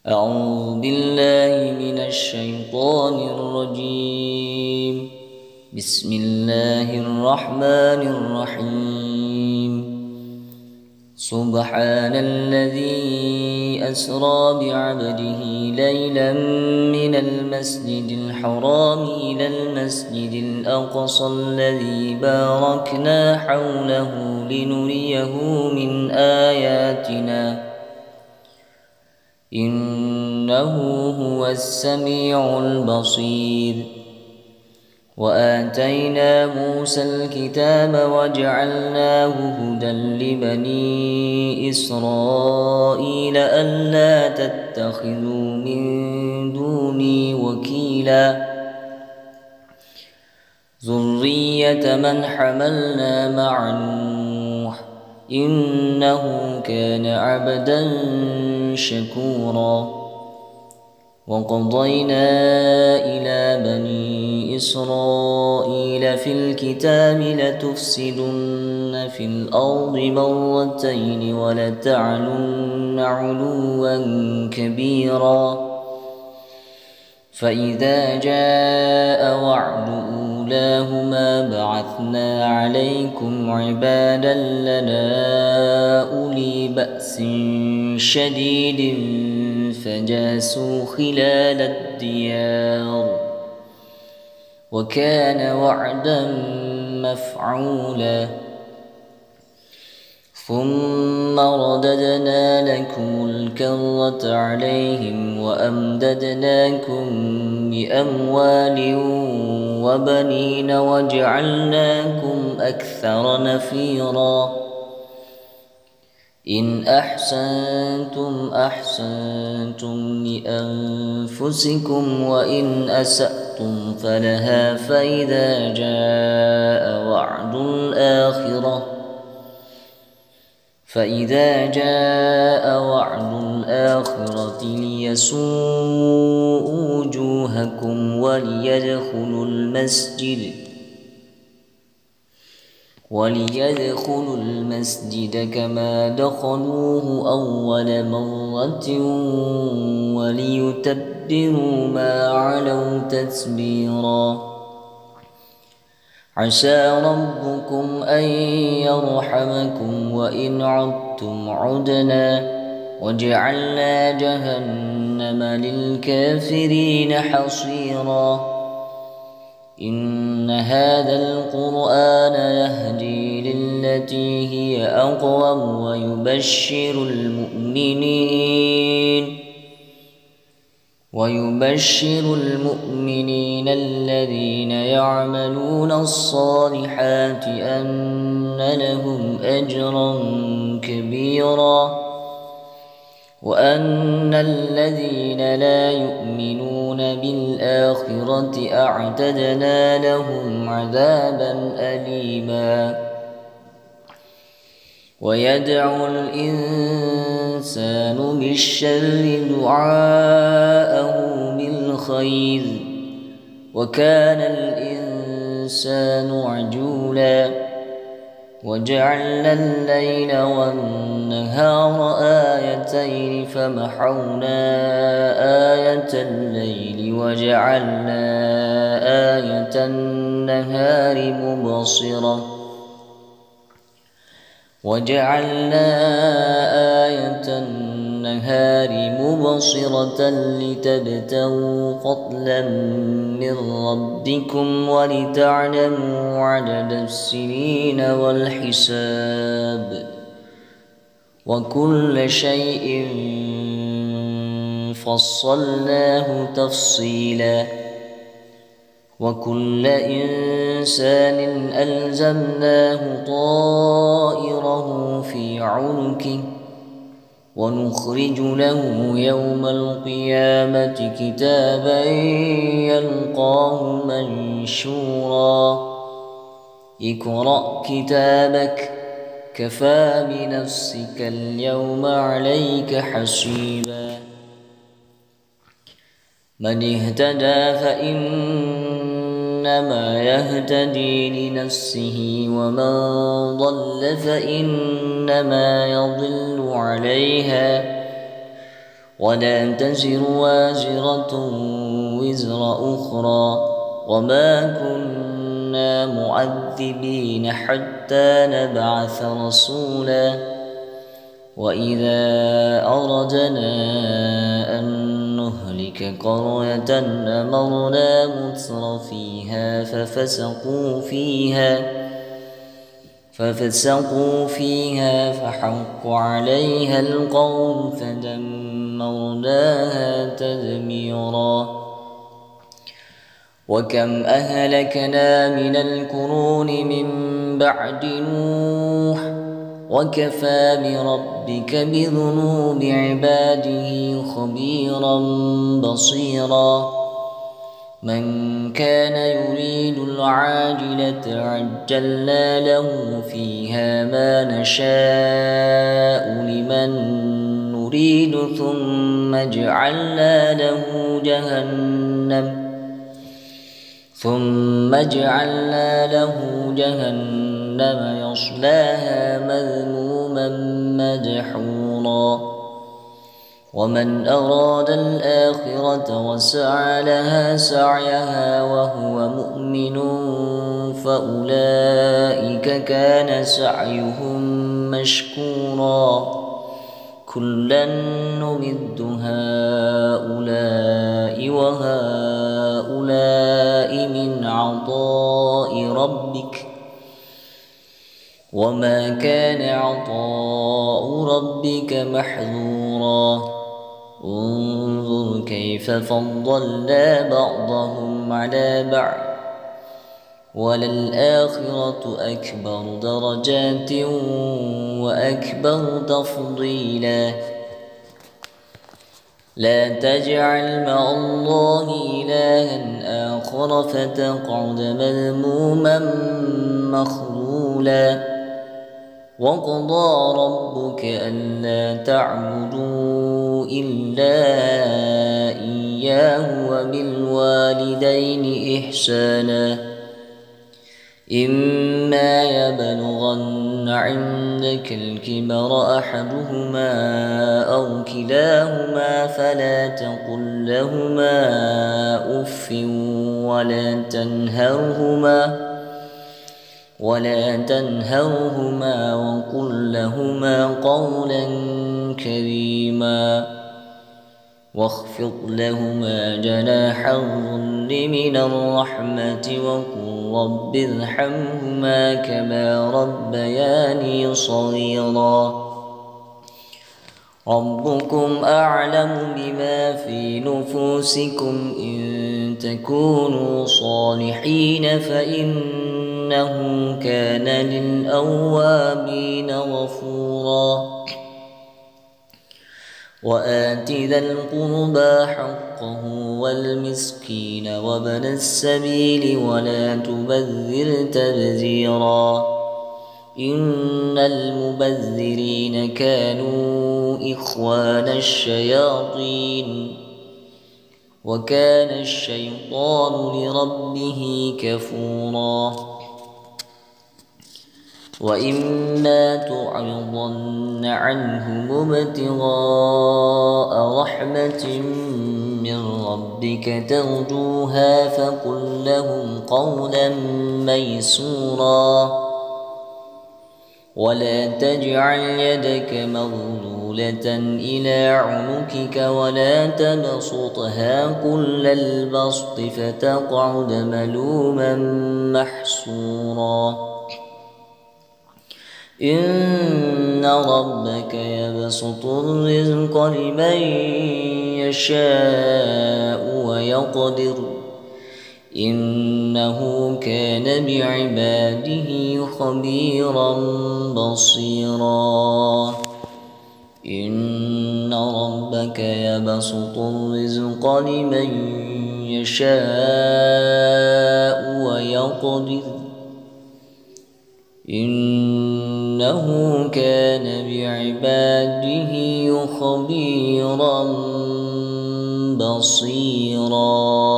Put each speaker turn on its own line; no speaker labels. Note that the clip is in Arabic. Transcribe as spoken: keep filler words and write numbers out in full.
أعوذ بالله من الشيطان الرجيم. بسم الله الرحمن الرحيم. سبحان الذي أسرى بعبده ليلا من المسجد الحرام إلى المسجد الأقصى الذي باركنا حوله لنريه من آياتنا إنه هو السميع البصير. وآتينا موسى الكتاب وجعلناه هدى لبني إسرائيل ألا تتخذوا من دوني وكيلا ذرية من حملنا مع نوح إنه كان عبدا شكورا. وقضينا إلى بني إسرائيل في الكتاب لتفسدن في الأرض مرتين ولتعلن علوا كبيرا. فإذا جاء وعد أولاهما بعثنا عليكم عبادا لنا أولي بأس شديد فجاسوا خلال الديار وكان وعدا مفعولا. ثم رددنا لكم الكرة عليهم وأمددناكم بأموال وبنين وجعلناكم أكثر نفيرا. إن أحسنتم أحسنتم لأنفسكم وإن أسأتم فلها. فإذا جاء وعد الآخرة فإذا جاء وعد الآخرة ليسوءوا وجوهكم وليدخلوا المسجد وليدخلوا المسجد كما دخلوه أول مرة وليتبروا ما علوا تتبيرا. عسى ربكم أن يرحمكم وإن عدتم عدنا وجعلنا جهنم للكافرين حصيرا. إن هذا القرآن يهدي للتي هي أقوم ويبشر المؤمنين ويبشر المؤمنين الذين يعملون الصالحات أن لهم أجرا كبيرا وأن الذين لا يؤمنون بالآخرة أعتدنا لهم عذابا أليما. ويدعو الإنسان بالشر دعاءه بالخير وكان الإنسان عجولا. وجعلنا الليل والنهار آيتين فمحونا آية الليل وجعلنا آية النهار مبصرة وجعلنا آية النهار مبصرة لتبتغوا فضلا من ربكم ولتعلموا عدد السنين والحساب وكل شيء فصلناه تفصيلا. وكل إنسان ألزمناه طائره في عنقه ونخرج له يوم القيامة كتابا يلقاه منشورا. اقرأ كتابك كفى بنفسك اليوم عليك حسيبا. من اهتدى فإنما يهتدي لنفسه ومن ضل فإنما يضل عليها ولا تزر وازرة وزر أخرى وما كنا معذبين حتى نبعث رسولا وإذا أردنا أن نهلك قرية أمرنا متر فيها ففسقوا فيها ففسقوا فيها فحق عليها القول فدمرناها تدميرا. وكم أهلكنا من القرون من بعد نوح وكفى بربك بذنوب عباده خبيرا بصيرا. من كان يريد العاجلة عجلنا له فيها ما نشاء لمن نريد ثم جعلنا له جهنم ثم جعلنا له جهنم يصلاها مذموما مدحورا. ومن أراد الآخرة وسعى لها سعيها وهو مؤمن فأولئك كان سعيهم مشكورا. كلا نمد هؤلاء وهؤلاء من عطاء ربك وما كان عطاء ربك محظورا. انظر كيف فضلنا بعضهم على بعض وللآخرة أكبر درجات وأكبر تفضيلا. لا تجعل مع الله إلها آخر فتقعد مذموما مخذولا. وقضى ربك ألا تعبدوا إلا إياه وبالوالدين إحسانا. إما يبلغن عندك الكبر أحدهما أو كلاهما فلا تقل لهما أف ولا تنهرهما ولا تنهرهما وقل لهما قولا كريما. واخفض لهما جناح الذل من الرحمة وقل رب ارحمهما كما ربياني صغيرا. ربكم أعلم بما في نفوسكم إن تكونوا صالحين فإنه كان للأوابين غفورا. وآت ذا القربى حقه والمسكين وابن السبيل ولا تبذر تبذيرا. إن المبذرين كانوا إخوان الشياطين وكان الشيطان لربه كفورا. وإما تعرضن عنهم ابتغاء رحمة من ربك ترجوها فقل لهم قولا ميسورا. ولا تجعل يدك مغلولة إلى عنقك ولا تبسطها كل البسط فتقعد ملوما محسورا. إن ربك يبسط الرزق لمن يشاء ويقدر إنه كان بعباده خبيرا بصيرا. إن ربك يبسط الرزق لمن يشاء ويقدر إنه كان بعباده خبيرا بصيرا.